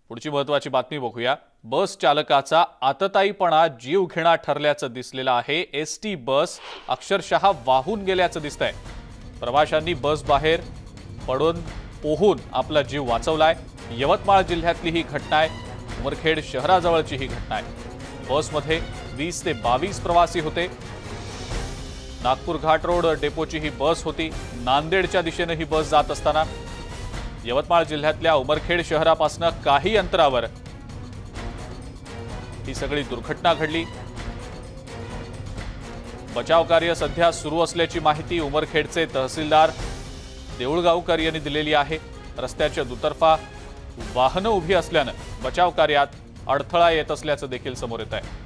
पुढची महत्त्वाची बातमी बघूया। बस चालकाचा आतताईपणा जीवघेणा ठरल्याचं दिसलेलं आहे। एसटी बस अक्षरशः वाहून गेल्याचं दिसतंय। प्रवाशांनी बस बाहेर पडून पोहून आपला जीव वाचवलाय। यवतमाळ जिल्ह्यातली ही घटना आहे। उमरखेड शहराजवळची ही घटना आहे। बसमध्ये 20 ते 22 प्रवासी होते। नागपूर घाट रोड डेपोची ही बस होती। नांदेडच्या दिशेने ही बस जात असताना यवतमाळ जिल्ह्यातल्या उमरखेड शहरापासून काही अंतरावर ही सगळी दुर्घटना घडली। बचाव कार्य सध्या सुरू असल्याची माहिती उमरखेडचे तहसीलदार देऊळगावकर यांनी दिलेली आहे। रस्त्याच्या दुतर्फा वाहनं उभी असल्याने बचाव कार्यात अडथळा येत असल्याचं देखील समोर येत आहे।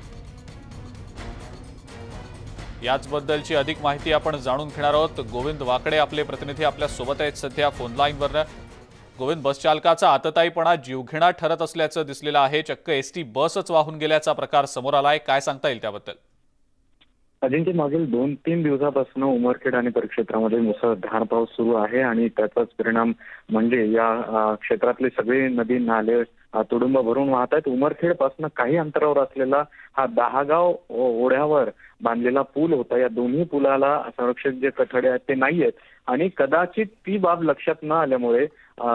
याचबद्दलची अधिक माहिती आपण जाणून घेणार आहोत। गोविंद वाकडे आपले प्रतिनिधी आपल्या सोबत आहेत सध्या फोन लाईनवर। गोविंद, बस चालकाचा आतताईपणा जीवघेणा ठरत असल्याचं दिसलेलं आहे। चक्क एसटी बसच वाहून गेल्याचा प्रकार समोर आलाय, काय सांगता येईल त्याबद्दल? अजिंक्य, मागील 2-3 दिवसापासून उमरखेड आणि परिक्षेत्रामध्ये मुसळधार पाऊस सुरू आहे आणि त्याचाच परिणाम म्हणजे या क्षेत्रातले सगळे नदी नाले तुडुंब भरून वाहत आहेत। उमरखेड पासून काही अंतरावर असलेला हा 10 गाव ओढ्यावर बांधलेला पूल होता। या दोन्ही पुलाला संरक्षक जे कठडे आहेत ते नाहीयेत आणि कदाचित ती बाब लक्षात न आल्यामुळे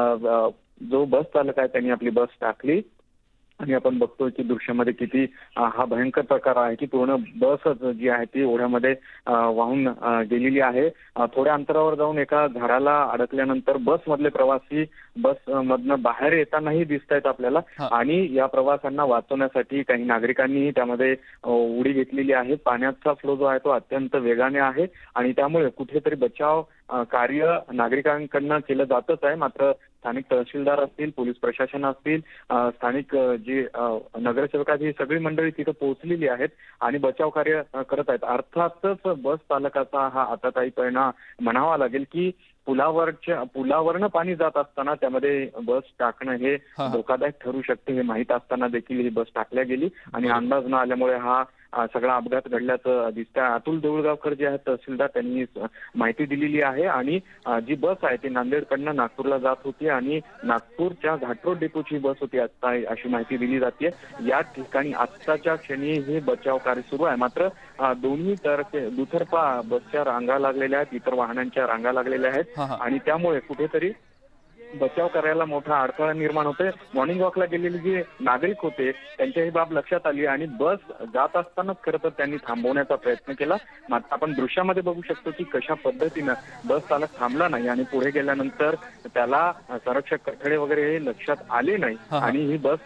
जो बस चालक आहे त्यांनी आपली बस टाकली आणि आपण बघतोय की दृश्यामध्ये किती हा भयंकर प्रकार आहे की पूर्ण बसच जी आहे ती ओढ्यामध्ये वाहून गेलेली आहे। थोड्या अंतरावर जाऊन एका झाडाला अडकल्यानंतर बसमधले प्रवासी बस मधनं बाहेर येतानाही दिसत आहेत आपल्याला आणि या प्रवाशांना वाचवण्यासाठी काही नागरिकांनी त्यामध्ये उडी घेतलेली आहे। पाण्याचा फ्लो जो आहे तो अत्यंत वेगाने आहे आणि त्यामुळे कुठेतरी बचाव कार्य नागरिकांकडून केलं जातच आहे। मात्र स्थानिक तहसीलदार असतील, पोलीस प्रशासन असतील, स्थानिक जी नगरसेवक आहेत, ही सगळी मंडळी तिथे पोहोचलेली आहेत आणि बचाव कार्य करत आहेत। अर्थातच बस चालकाचा हा आतताईपणा म्हणावा लागेल की पुलावरनं पाणी जात असताना त्यामध्ये बस टाकणं हे धोकादायक ठरू शकते हे माहीत असताना देखील ही बस टाकल्या गेली आणि अंदाज न आल्यामुळे हा सगळा अपघात घडल्याचं दिसतंय। अतुल देऊळगावकर जे आहेत तहसीलदार त्यांनी माहिती दिलेली आहे आणि जी बस आहे ती नांदेडकडनं नागपूरला जात होती आणि नागपूरच्या घाटरोड डेपोची बस होती आता अशी माहिती दिली जाते। या ठिकाणी आत्ताच्या क्षणी हे बचाव कार्य सुरू आहे। मात्र दोन्ही तर्फे दुतर्फा बसच्या रांगा लागलेल्या आहेत, इतर वाहनांच्या रांगा लागलेल्या आहेत आणि त्यामुळे कुठेतरी बचाव करायला मोठा अडथळा निर्माण होते। मॉर्निंग वॉकला गेलेले जे नागरिक होते त्यांच्या ही बाब लक्षात आली आणि बस जात असतानाच खरं तर त्यांनी थांबवण्याचा प्रयत्न केला। मात्र आपण दृश्यामध्ये बघू शकतो की कशा पद्धतीनं बस चालक थांबला नाही आणि पुढे गेल्यानंतर त्याला संरक्षक कठडे वगैरे हे लक्षात आले नाही आणि ही बस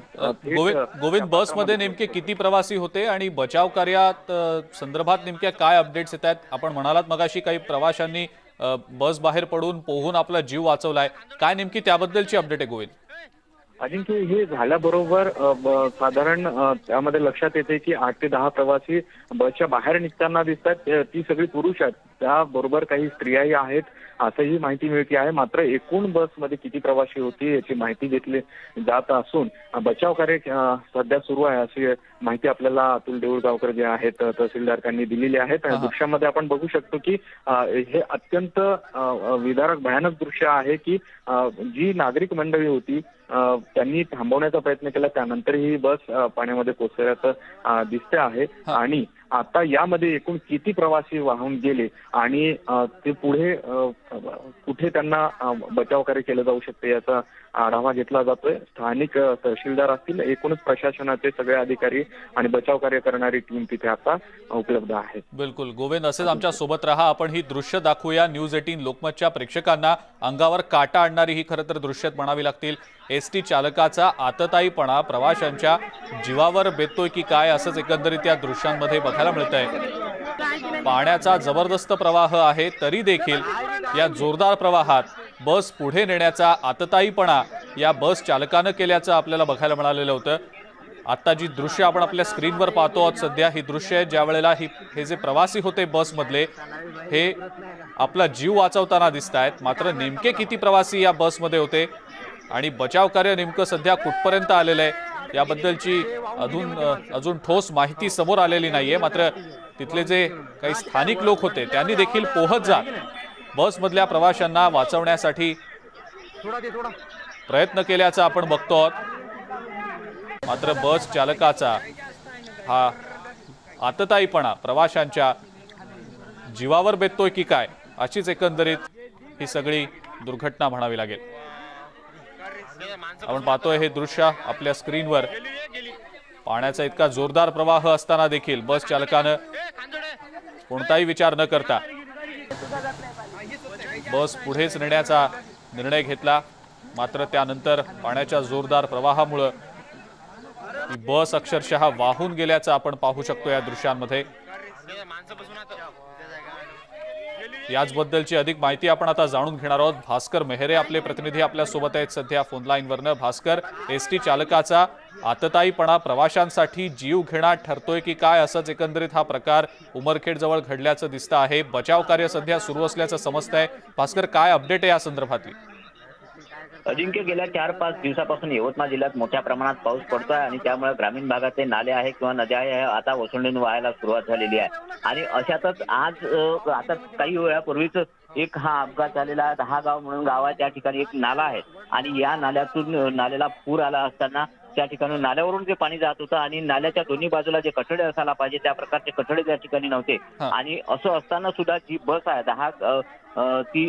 गोविंद, बसमध्ये नेमके किती प्रवासी होते आणि बचाव कार्यात संदर्भात नेमक्या काय अपडेट्स येत आहेत? आपण म्हणालात मगाशी काही प्रवाशांनी बस बाहेर पडून पोहून आपला जीव वाचवलाय, काय नेमकी त्याबद्दलची अपडेट आहे गोविंद? अजिंक्य, हे झाल्याबरोबर साधारण त्यामध्ये लक्षात येते की 8 ते 10 प्रवासी बसच्या बाहेर निघताना दिसतात। ती सगळी पुरुष आहेत, त्याबरोबर काही स्त्रियाही आहेत असंही माहिती मिळते आहे। मात्र एकूण बसमध्ये किती प्रवासी होती याची माहिती घेतली जात असून बचाव कार्य सध्या सुरू आहे अशी माहिती आपल्याला अतुल देऊळगावकर जे आहेत तहसीलदार त्यांनी दिलेली आहे। दृश्यामध्ये आपण बघू शकतो की हे अत्यंत विदारक भयानक दृश्य आहे की जी नागरिक मंडळी होती त्यांनी थांबवण्याचा प्रयत्न केला, त्यानंतर ही बस पाण्यामध्ये कोसळल्याचं दिसते आहे आणि आता यामध्ये एकूण किती प्रवासी वाहून गेले आणि ते पुढे कुठे त्यांना बचाव कार्य केलं जाऊ शकते याचा आढावा घेतला जातोय। स्थानिक तहसीलदार असतील, एकूणच प्रशासनाचे सगळे अधिकारी आणि बचाव कार्य करणारी टीम तिथे आता उपलब्ध आहे। बिलकुल गोविंद, असेच आमच्या सोबत राहा। आपण ही दृश्य दाखवूया न्यूज 18 लोकमतच्या प्रेक्षकांना। अंगावर काटा आणणारी ही खरं तर दृश्य म्हणावी लागतील। एसटी चालकाचा आतताईपणा प्रवाशांच्या जीवावर बेततोय की काय असंच एकंदरीत या दृश्यांमध्ये बघायला मिळतंय। पाण्याचा जबरदस्त प्रवाह आहे तरी देखील या जोरदार प्रवाहात बस पुढे नेण्याचा आतताईपणा या बस चालकानं केल्याचं आपल्याला बघायला मिळालेलं होतं। आता जी दृश्य आपण आपल्या स्क्रीनवर पाहतो आहोत सध्या, ही दृश्य आहे ज्या वेळेला हे जे प्रवासी होते बसमधले हे आपला जीव वाचवताना दिसत आहेत। मात्र नेमके किती प्रवासी या बसमध्ये होते आणि बचाव कार्य नेमकं सध्या कुठपर्यंत आलेलं आहे याबद्दलची अजून ठोस माहिती समोर आलेली नाहीये। मात्र तिथले जे काही स्थानिक लोक होते त्यांनी देखील पोहत जात बसमधल्या प्रवाशांना वाचवण्यासाठी प्रयत्न केल्याचं आपण बघतो आहोत। मात्र बस चालकाचा हा आतताईपणा प्रवाशांच्या जीवावर बेततोय की काय, अशीच एकंदरीत ही सगळी दुर्घटना म्हणावी लागेल। आपण पाहतोय हे दृश्य आपल्या स्क्रीनवर। पाण्याचा इतका जोरदार प्रवाह असताना देखील बस चालकानं कोणताही विचार न करता बस पुढेच नेण्याचा निर्णय घेतला। मात्र त्यानंतर पाण्याच्या जोरदार प्रवाहामुळे ही बस अक्षरशः वाहून गेल्याचं आपण पाहू शकतो या दृश्यांमध्ये। याचबद्दलची अधिक माहिती आपण आता जाणून घेणार आहोत। भास्कर मेहरे आपले प्रतिनिधी आपल्या सोबत आहेत सध्या फोन लाईन वरनं। भास्कर, एसटी चालकाचा आतताईपणा प्रवाशांसाठी जीव घेणा ठरतोय की काय, असंच एकंदरीत हा प्रकार उमरखेड जवळ घडल्याचं दिसतं आहे। बचाव कार्य सध्या सुरू असल्याचं समजतंय। भास्कर, काय अपडेट आहे या संदर्भातली? अजिंक्य, गेल्या 4-5 दिवसापासून यवतमाळ जिल्ह्यात मोठ्या प्रमाणात पाऊस पडतोय आणि त्यामुळे ग्रामीण भागातले नाले आहे किंवा नद्या आहे आता ओसंडून वाहायला सुरुवात झालेली आहे। आणि अशातच आज आता काही वेळापूर्वीच एक हा अपघात झालेला आहे। 10 गाव म्हणून गाव आहे, त्या ठिकाणी एक नाला आहे आणि या नाल्यातून नाल्याला पूर आला असताना त्या ठिकाणी नाल्यावरून जे पाणी जात होतं आणि नाल्याच्या दोन्ही बाजूला जे कठडे असायला पाहिजे त्या प्रकारचे कठडे त्या ठिकाणी नव्हते। आणि असं असताना सुद्धा जी बस आहे ती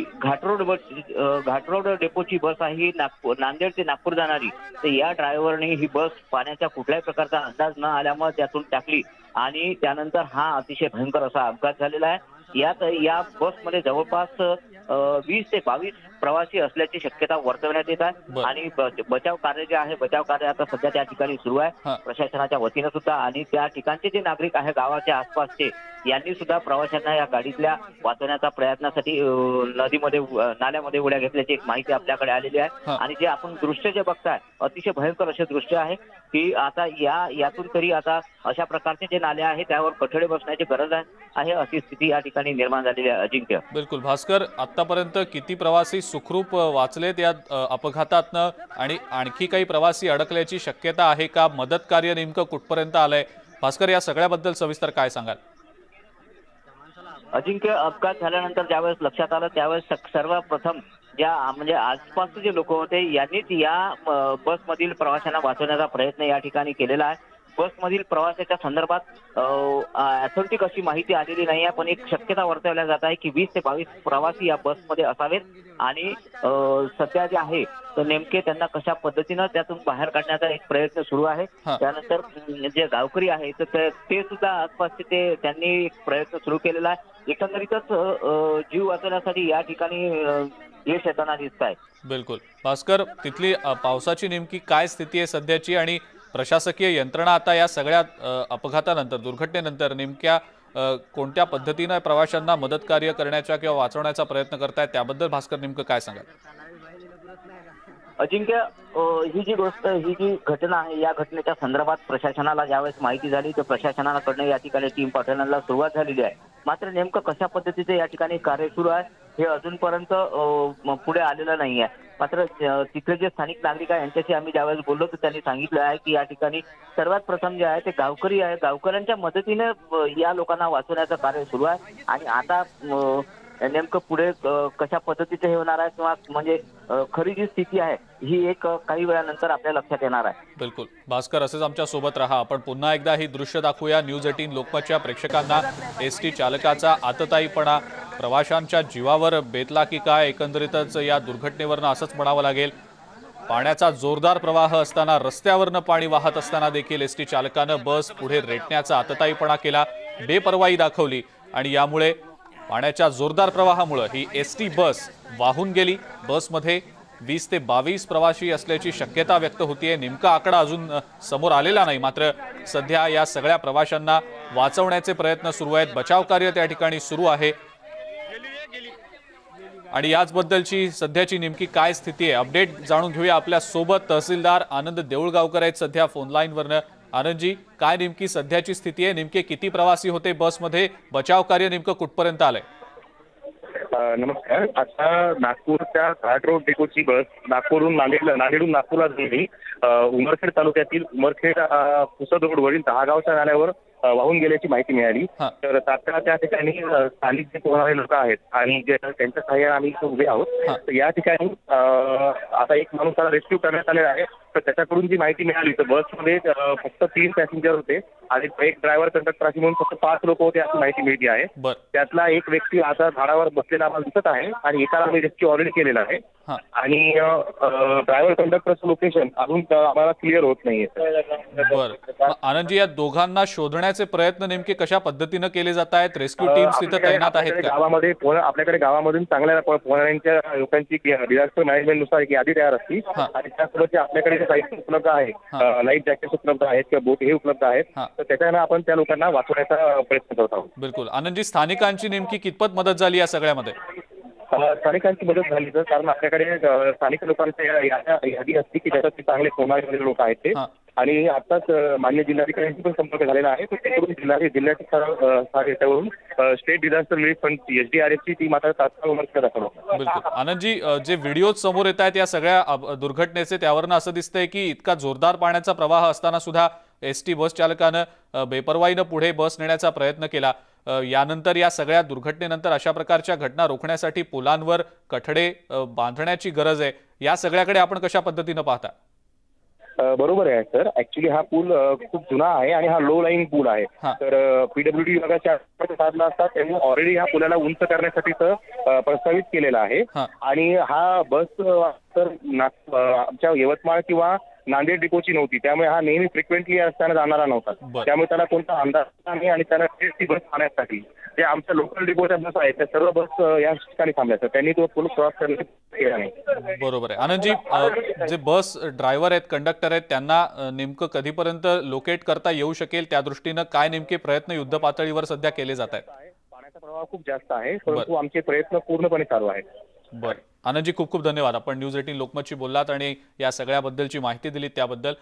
घाटरोड डेपोची बस आहे, ही नांदेड ते नागपूर जाणारी। तर या ड्रायव्हरने ही बस पाण्याच्या कुठल्याही प्रकारचा अंदाज न आल्यामुळे त्यातून टाकली आणि त्यानंतर हा अतिशय भयंकर असा अपघात झालेला आहे। या बसमध्ये जवळपास 20 ते 22 प्रवासी असल्याची शक्यता वर्तवण्यात येत आहे। आणि बचाव कार्य जे आहे, बचाव कार्य आता सध्या त्या ठिकाणी सुरू आहे प्रशासनाच्या वतीनं सुद्धा। आणि त्या ठिकाणचे जे नागरिक आहे गावाच्या आसपासचे, यांनी सुद्धा प्रवाशांना या गाडीतल्या वाचवण्याचा प्रयत्नासाठी नदीमध्ये नाल्यामध्ये उड्या घेतल्याची एक माहिती आपल्याकडे आलेली आहे। आणि जे आपण दृश्य जे बघताय अतिशय भयंकर असे दृश्य आहे की आता यातून तरी आता अशा प्रकारचे जे नाले आहे त्यावर कठडे बसण्याची गरज आहे अशी स्थिती या ठिकाणी निर्माण झालेली आहे। अजिंक्य, बिलकुल भास्कर, आतापर्यंत किती प्रवासी सुखरूप वाचलेत या अपघातातनं आणि आणखी काही प्रवासी अडकल्याची शक्यता आहे का? मदत कार्य नेमकं कुठपर्यंत आलंय? भास्कर, या सगळ्याबद्दल सविस्तर काय सांगाल? अजिंक्य, अपघात झाल्यानंतर ज्यावेळेस लक्षात आलं त्यावेळेस सर्वप्रथम म्हणजे आसपासचे जे लोक होते यांनीच या बसमधील प्रवाशांना वाचवण्याचा प्रयत्न या ठिकाणी केलेला आहे। बसमधील प्रवासाच्या संदर्भात ऑथेंटिक अशी माहिती आलेली नाही आहे, पण एक शक्यता वर्तवल्या जात आहे की 20 ते 22 प्रवासी या बसमध्ये असावेत। आणि सध्या जे आहे तर नेमके त्यांना कशा पद्धतीनं त्यातून बाहेर काढण्याचा एक प्रयत्न सुरू आहे। त्यानंतर जे गावकरी आहे तर ते सुद्धा आसपासचे त्यांनी एक प्रयत्न सुरू केलेला आहे। एकंदरीतच जीव वाचवण्यासाठी या ठिकाणी यश येताना दिसत आहे। बिलकुल भास्कर, तिथली पावसाची नेमकी काय स्थिती आहे सध्याची आणि प्रशासकीय यंत्रणा आता या सगळ्या अपघातानंतर, दुर्घटनेनंतर नेमक्या कोणत्या पद्धतीने प्रवाशांना मदत कार्य करण्याचा किंवा वाचवण्याचा प्रयत्न करतायत, त्याबद्दल भास्कर नेमकं काय सांगाल? अजिंक्य, ही जी घटना आहे या घटनेच्या संदर्भात प्रशासनाला ज्यावेळेस माहिती झाली तर प्रशासनाकडनं या ठिकाणी टीम पाठवण्याला सुरुवात झालेली आहे। मात्र नेमकं कशा पद्धतीचं या ठिकाणी कार्य सुरू आहे हे अजूनपर्यंत पुढे आलेलं नाही आहे। मात्र तिथले जे स्थानिक नागरिक आहे यांच्याशी आम्ही ज्यावेळेस बोललो तर त्यांनी सांगितलं आहे की या ठिकाणी सर्वात प्रथम जे आहे ते गावकरी आहे, गावकऱ्यांच्या मदतीने या लोकांना वाचवण्याचं कार्य सुरू आहे। आणि आता नेमकं पुढे कशा पद्धतीचं हे होणार आहे किंवा म्हणजे खरी जी स्थिती आहे ही एक काही वेळानंतर आपल्या लक्षात येणार आहे। बिलकुल भास्कर, असेच आमच्या सोबत रहा। आपण पुन्हा एकदा ही दृश्य दाखवूया न्यूज 18 लोकमतच्या प्रेक्षकांना। एसटी चालकाचा आतताईपणा प्रवाशांच्या जीवावर बेतला की काय, एकंदरीतच या दुर्घटनेवरनं असंच म्हणावं लागेल। पाण्याचा जोरदार प्रवाह असताना, रस्त्यावरनं पाणी वाहत असताना देखील एसटी चालकानं बस पुढे रेटण्याचा आतताईपणा केला, बेपर्वाई दाखवली आणि यामुळे पाण्याच्या जोरदार प्रवाहामुळे ही एसटी बस वाहून गेली। बसमध्ये 20 ते 22 प्रवासी असल्याची शक्यता व्यक्त होतीये। नेमका आकडा अजून समोर आलेला नाही, मात्र सध्या या सगळ्या प्रवाशांना वाचवण्याचे प्रयत्न सुरू आहेत। बचाव कार्य त्या ठिकाणी सुरू आहे आणि याचबद्दलची सध्याची नेमकी काय स्थिती आहे अपडेट जाणून घेऊया। आपल्या सोबत तहसीलदार आनंद देऊळगावकर आहेत सध्या फोन लाईन वरनं। आनंदजी, काय नेमकी सध्याची स्थिती आहे? नेमके किती प्रवासी होते बसमध्ये? बचाव कार्य नेमकं कुठपर्यंत आलंय? नमस्कार, आता नागपूरच्या घाटरोड डेपोची बस नागपूरहून नांदेडहून नागपूरला गेली। उमरखेड तालुक्यातील उमरखेड पुसद रोडवरील 10 गावच्या नाल्यावर वाहून गेल्याची माहिती मिळाली। तर तात्काळ त्या ठिकाणी स्थानिक जे पोहणारे लोक आहेत आणि जे त्यांच्या सहाय्याने आम्ही इथे उभे आहोत। तर या ठिकाणी आता एक माणूस त्याला रेस्क्यू करण्यात आलेला आहे तर त्याच्याकडून जी माहिती मिळाली तर बसमध्ये फक्त 3 पॅसेंजर होते आणि एक ड्रायव्हर कंडक्टर अशी म्हणून फक्त 5 लोक होते अशी माहिती मिळते आहे. बर त्यातला एक व्यक्ती आता झाडावर बसलेला आम्हाला दिसत आहे आणि एकाला आम्ही रेस्क्यू ऑलरेडी केलेला आहे. हा आणि ड्रायव्हर कंडक्टरचं लोकेशन अजून आम्हाला क्लिअर होत नाहीये. बर आनंदजी, या दोघांना शोधण्याचे प्रयत्न नेमके कशा पद्धतीने केले जात आहेत? रेस्क्यू टीम्स तिथे तैनात आहेत का? आपल्याकडे गावामधून चांगल्या पोहणाऱ्यांच्या लोकांची डिझास्टर मॅनेजमेंट नुसार एक यादी तयार असते आणि त्यासोबत आपल्याकडे जे साहित्य उपलब्ध आहे, लाईफ जॅकेट उपलब्ध आहेत किंवा बोट हे उपलब्ध आहेत, तर त्याच्यानं आपण त्या लोकांना वाचवण्याचा प्रयत्न करत आहोत. बिलकुल आनंदजी, स्थानिकांची नेमकी कितपत मदत झाली या सगळ्यामध्ये? स्थानिकांची मदत झाली तर, कारण आपल्याकडे स्थानिक लोकांची यादी असते की ज्याच्यात चांगले पोहणारे लोक आहेत ते. आणि आताच मान्य जिल्हाधिकाऱ्यांशी पण संपर्क झालेला आहे. तर तिकडून जिल्ह्यावरून state disaster relief fund SDRF ची टीम आता तात्काळ उमरखेड दाखल. बिलकुल आनंदजी, जे व्हिडिओ समोर येत आहेत या सगळ्या दुर्घटनेचे, त्यावरनं असं दिसतंय की इतका जोरदार पाण्याचा प्रवाह असताना सुद्धा ST बस चालकानं बेपर्वाईनं पुढे बस नेण्याचा प्रयत्न केला. यानंतर या सगळ्या दुर्घटनेनंतर अशा प्रकारच्या घटना रोखण्यासाठी पुलांवर कठडे बांधण्याची गरज आहे. या सगळ्याकडे आपण कशा पद्धतीनं पाहता? बरोबर आहे सर. ऍक्च्युली हा पूल खूप जुना आहे आणि हा लो लाईन पूल आहे. तर PWD विभागाच्या साधला असतात त्यांनी ऑलरेडी ह्या पुलाला उंच करण्यासाठी प्रस्तावित केलेला आहे. आणि हा बस तर आमच्या यवतमाळ किंवा नांदेड डिपोची नव्हती, त्यामुळे हा नेहमी फ्रिक्वेंटली असताना जाणारा नव्हता. त्यामुळे त्याला कोणता अंदाज नाही आणि त्याला ती बस पाहण्यासाठी जे आमच्या लोकल डिपोच्या बस आहेत त्या सर्व बस या ठिकाणी थांबल्या. त्यांनी तो पूल क्रॉस केला नाही. बरोबर आहे आनंदजी, जे बस ड्रायव्हर आहेत, कंडक्टर आहेत, त्यांना नेमकं कधीपर्यंत लोकेट करता येऊ शकेल, त्या दृष्टीनं काय नेमके प्रयत्न युद्ध पातळीवर सध्या केले जात आहेत? पाण्याचा प्रवाह खूप जास्त आहे, परंतु आमचे प्रयत्न पूर्णपणे चालू आहेत. बरं आनंदजी, खूप खूप धन्यवाद. आपण न्यूज 18 लोकमतशी बोललात आणि या सगळ्याबद्दलची माहिती दिली त्याबद्दल.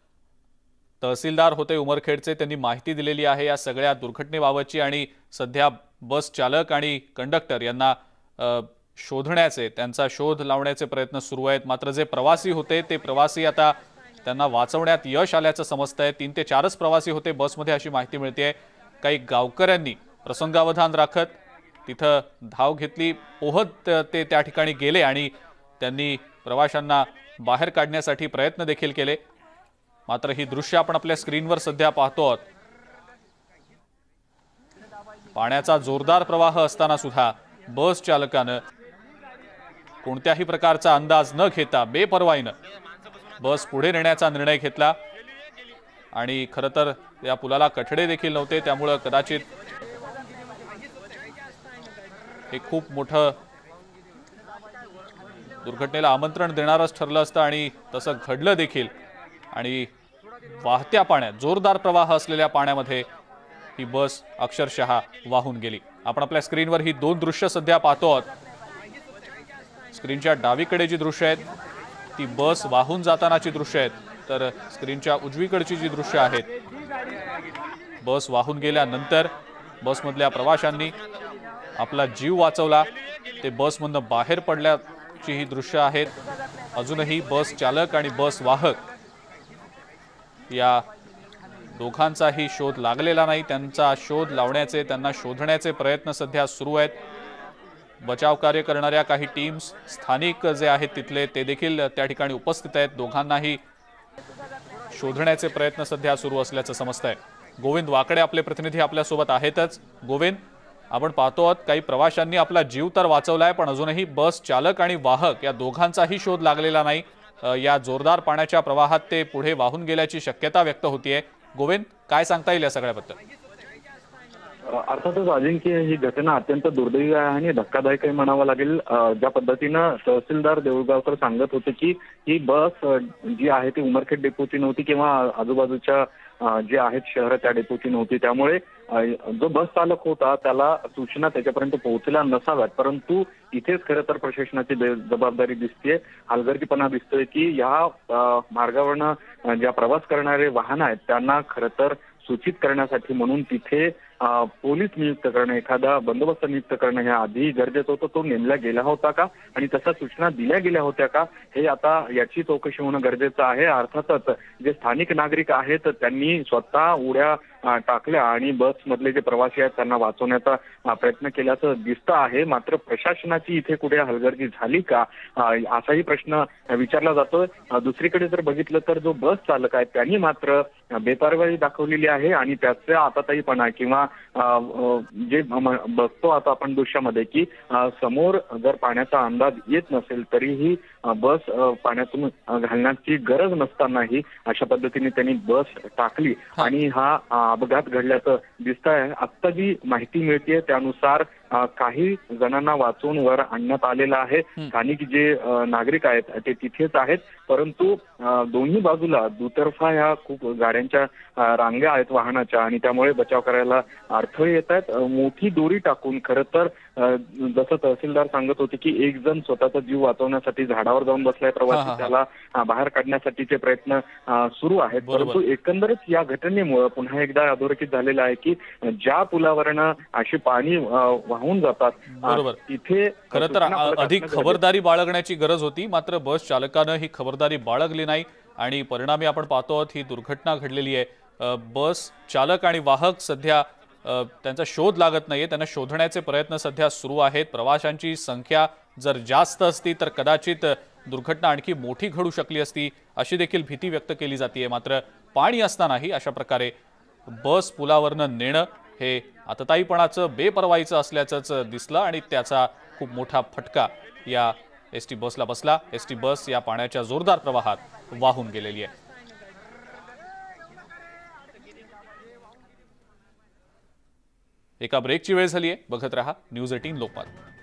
तहसीलदार होते उमरखेडचे, त्यांनी माहिती दिलेली आहे या सगळ्या दुर्घटनेबाबतची आणि सध्या बस चालक आणि कंडक्टर यांना शोधण्याचे, त्यांचा शोध लावण्याचे प्रयत्न सुरू आहेत. मात्र जे प्रवासी होते ते प्रवासी आता त्यांना वाचवण्यात यश आल्याचं समजतंय. 3 ते 4च प्रवासी होते बसमध्ये अशी माहिती मिळते. काही गावकऱ्यांनी प्रसंगावधान राखत तिथं धाव घेतली, पोहत ते त्या ठिकाणी गेले आणि त्यांनी प्रवाशांना बाहेर काढण्यासाठी प्रयत्न देखील केले. मात्र ही दृश्य आपण आपल्या स्क्रीनवर सध्या पाहतो आहोत. पाण्याचा जोरदार प्रवाह असताना सुद्धा बस चालकानं कोणत्याही प्रकारचा अंदाज न घेता बेपर्वाईनं बस पुढे नेण्याचा निर्णय घेतला. आणि खरं तर या पुलाला कठडे देखील नव्हते, त्यामुळं कदाचित हे खूप मोठं दुर्घटनेला आमंत्रण देणारच ठरलं असतं आणि तसं घडलं देखील. आणि वाहत्या पाण्यात, जोरदार प्रवाह असलेल्या पाण्यामध्ये ही बस अक्षरशः वाहून गेली. आपण आपल्या स्क्रीनवर ही 2 दृश्य सध्या पाहतो आहोत. स्क्रीनच्या डावीकडे जी दृश्य आहेत ती बस वाहून जातानाची दृश्य आहेत, तर स्क्रीनच्या उजवीकडची जी दृश्य आहेत बस वाहून गेल्यानंतर बसमधल्या प्रवाशांनी आपला जीव वाचवला, ते बसमधनं बाहेर पडल्याची ही दृश्य आहेत. अजूनही बस चालक आणि बस वाहक या दोघांचाही शोध लागलेला नाही. त्यांचा शोध लावण्याचे, त्यांना शोधण्याचे प्रयत्न सध्या सुरू आहेत. बचाव कार्य करणाऱ्या काही टीम्स, स्थानिक जे आहेत तिथले, ते देखील त्या ठिकाणी उपस्थित आहेत. दोघांनाही शोधण्याचे प्रयत्न सध्या सुरू असल्याचं समजतंय. गोविंद वाकडे आपले प्रतिनिधी आपल्यासोबत आहेतच. गोविंद, आपण पाहतो आहोत काही प्रवाशांनी आपला जीव तर वाचवलाय, पण अजूनही बस चालक आणि वाहक या दोघांचाही शोध लागलेला नाही. या जोरदार पाण्याच्या प्रवाहात ते पुढे वाहून गेल्याची शक्यता व्यक्त होतीये. गोविंद, काय सांगता येईल या सगळ्याबद्दल? अर्थातच अजिंक्य, ही घटना अत्यंत दुर्दैवी आहे आणि धक्कादायक म्हणावं लागेल. ज्या पद्धतीनं तहसीलदार देऊळगावकर सांगत होते की ही बस जी आहे ती उमरखेड डेपोची नव्हती किंवा आजूबाजूच्या जे आहेत शहर त्या डेपोची नव्हती, त्यामुळे जो बस चालक होता त्याला सूचना त्याच्यापर्यंत पोहोचल्या नसाव्यात. परंतु इथेच खरं तर प्रशासनाची जबाबदारी दिसतेय, हलगर्जीपणा दिसतोय की या मार्गावरनं ज्या प्रवास करणारे वाहन आहेत त्यांना खरं तर सूचित करण्यासाठी म्हणून तिथे पोलीस नियुक्त करणं, एखादा बंदोबस्त नियुक्त करणं हे आधी गरजेचं होतं, तो नेमला गेला होता का आणि तशा सूचना दिल्या गेल्या होत्या का, हे आता याची चौकशी होणं गरजेचं आहे. अर्थातच जे स्थानिक नागरिक आहेत त्यांनी स्वतः उड्या टाकल्या आणि बसमधले जे प्रवासी आहेत त्यांना वाचवण्याचा प्रयत्न केल्याचं दिसतं आहे. मात्र प्रशासनाची इथे कुठे हलगर्जी झाली का असाही प्रश्न विचारला जातोय. दुसरीकडे जर बघितलं तर जो बस चालक आहे त्यांनी मात्र बेपरवाई दाखवलेली आहे आणि त्याचा आताताईपणा किंवा जे बघतो आता आपण दृश्यामध्ये की समोर जर पाण्याचा अंदाज येत नसेल तरीही बस पाण्यातून घालण्याची गरज नसतानाही अशा पद्धतीने त्यांनी बस टाकली आणि हा अपघात घडल्याचं दिसत आहे. आत्ता जी माहिती मिळते त्यानुसार काही जणांना वाचवून वर आणण्यात आलेलं आहे. स्थानिक जे नागरिक आहेत ते तिथेच आहेत, परंतु दोन्ही बाजूला दुतर्फा ह्या खूप गाड्यांच्या रांगा आहेत वाहनाच्या आणि त्यामुळे बचाव करायला अडथळे येत आहेत. मोठी दोरी टाकून खरं तर जसं तहसीलदार सांगत होते की एक जण स्वतःचा जीव वाचवण्यासाठी झाडावर जाऊन बसलाय, प्रवासी त्याला बाहेर काढण्यासाठीचे प्रयत्न सुरू आहेत. परंतु एकंदरीत या घटनेमुळे पुन्हा एकदा अधोरेखित झालेलं आहे की ज्या पुलावरनं अशी पाणी वाहून जातात तिथे खरं तर अधिक खबरदारी बाळगण्याची गरज होती, मात्र बस चालकानं ही खबरदारी बाळगली नाही आणि परिणामी आपण पाहतो आहोत ही दुर्घटना घडलेली आहे. बस चालक आणि वाहक सध्या त्यांचा शोध लागत नाहीये, त्यांना शोधण्याचे प्रयत्न सध्या सुरू आहेत. प्रवाशांची संख्या जर जास्त असती तर कदाचित दुर्घटना आणखी मोठी घडू शकली असती अशी देखील भीती व्यक्त केली जाते. मात्र पाणी असतानाही अशा प्रकारे बस पुलावरनं नेणं हे आतताईपणाचं बेपरवाईचं असल्याचंच दिसलं आणि त्याचा खूप मोठा फटका या एसटी बसला बसला. एसटी बस या पाण्याच्या जोरदार प्रवाहात वाहून गेलेली आहे. एका ब्रेकची वेळ झाली आहे. बघत रहा न्यूज 18 लोकमत.